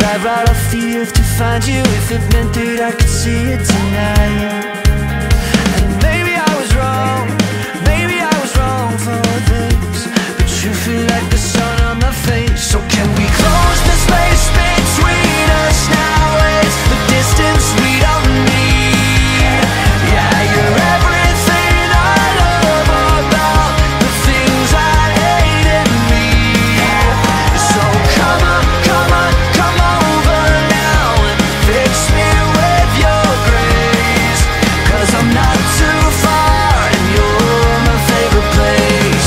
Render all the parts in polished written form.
drive right off the earth to find you, if it meant that I could see it tonight. And maybe I was wrong for this, but you feel like the sun on my face. So can we close the space between us now? It's the distance we don't need. Yeah, you're everything I love about the things I hate in me. So come on, come on, come over now and fix me with your grace. 'Cause I'm not too far and you're my favorite place.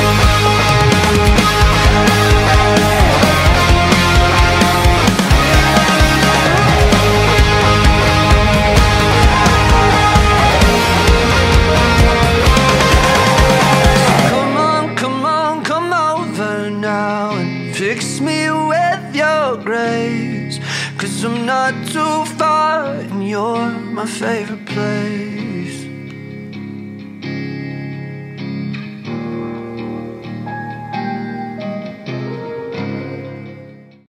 Come on, come on, come over now and fix me with your grace. 'Cause I'm not too far and you're my favorite place.